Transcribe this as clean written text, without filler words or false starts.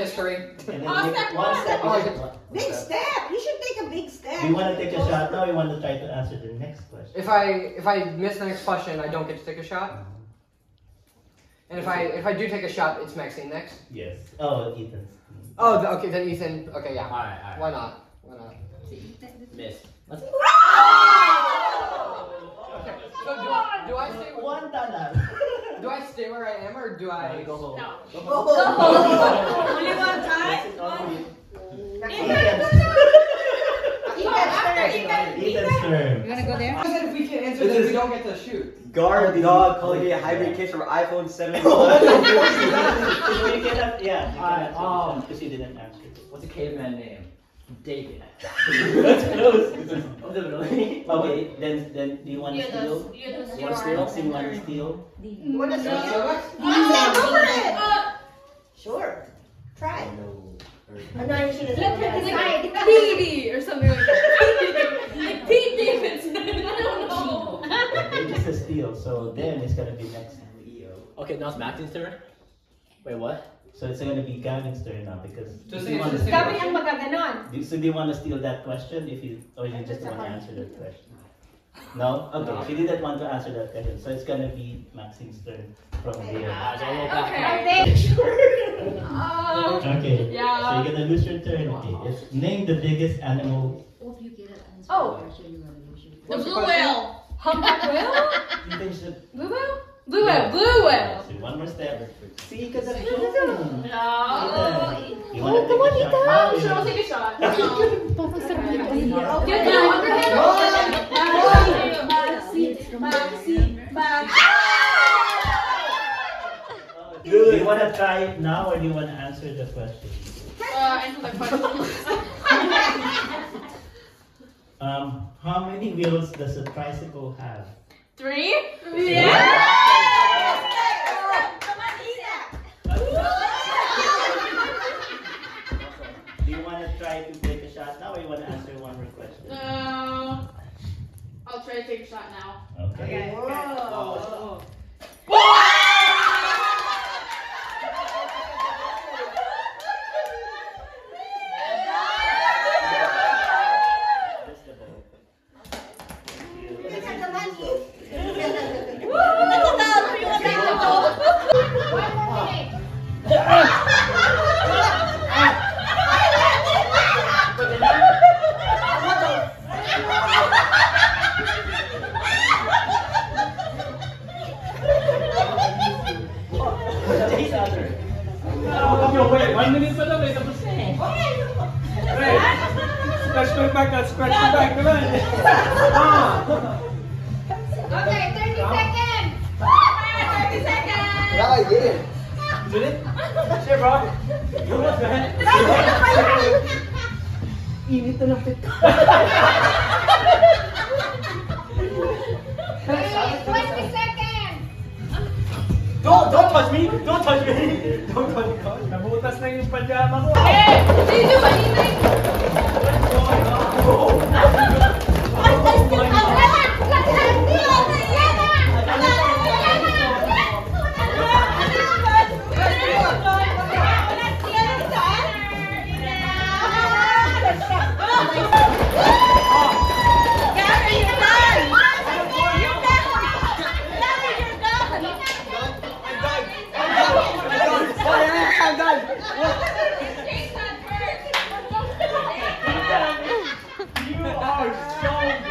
history. And then step one step. Big step. You should take a big step. Do you want to take a shot now or you want to try to answer the next question? If I miss the next question, I don't get to take a shot. And if I do take a shot, it's Maxine next. Yes. Oh, Ethan. Oh, okay, then Ethan. Okay, yeah. Alright. Why not? Why not? Miss. Okay. So do I stay? One dollar. Do I stay where I am or do I Go home. No. Go Go home. home. Only one time. Ethan's turn. You wanna go there? I said if we can't answer, then we don't get to shoot. Guard dog Colgate hybrid case from iPhone 7. Yeah. Because you didn't answer. What's a caveman name? David. That's close. Okay, then do you want to steal? You do You want to steal? Maxine, want to steal? You want to steal? No. Go for it. Sure. Try. I'm not even sure Like Petey or something like that. Like Pete Davidson. I don't know. Okay, just a steal. So then it's gonna be next. Okay, now it's Maxine's turn. Wait, what? So it's gonna be Gavin's turn now because. Just do you answer want the to same Sabi niyang magaganon. So do you want to steal that question or you just want to answer that question? No? Okay, she didn't want to answer that question. So it's gonna be Maxine's turn from here. Okay. Okay. Yeah. So you're gonna lose your turn. Okay. It's name the biggest animal. Oh. The blue whale. Humpback whale? Ethan should. Blue whale? Blue whale. Blue whale. So one more step. See, because of No. You want to take a shot now? Sure, I'll take a shot. No. No. Get the underhand. Do you want to try it now or do you want to answer the question? Answer the question. How many wheels does a tricycle have? 3? Yeah. Do you want to try to take a shot now or you want to answer one more question? No. I'll try to take a shot now. Okay. Whoa. That's the ball. Look at the money. Wait, 1 minute pa daw, may tapos na eh. Scratch my back, scratch my back naman. Okay, 30 seconds. 30 seconds. Yeah, I did it. Did it? Sure, bro. You want that? Init na ng pit. 20 seconds. Don't touch me! Don't touch me! Don't touch me! Nabutas na yung pajama ko. Hey, did you do anything? What's going You are so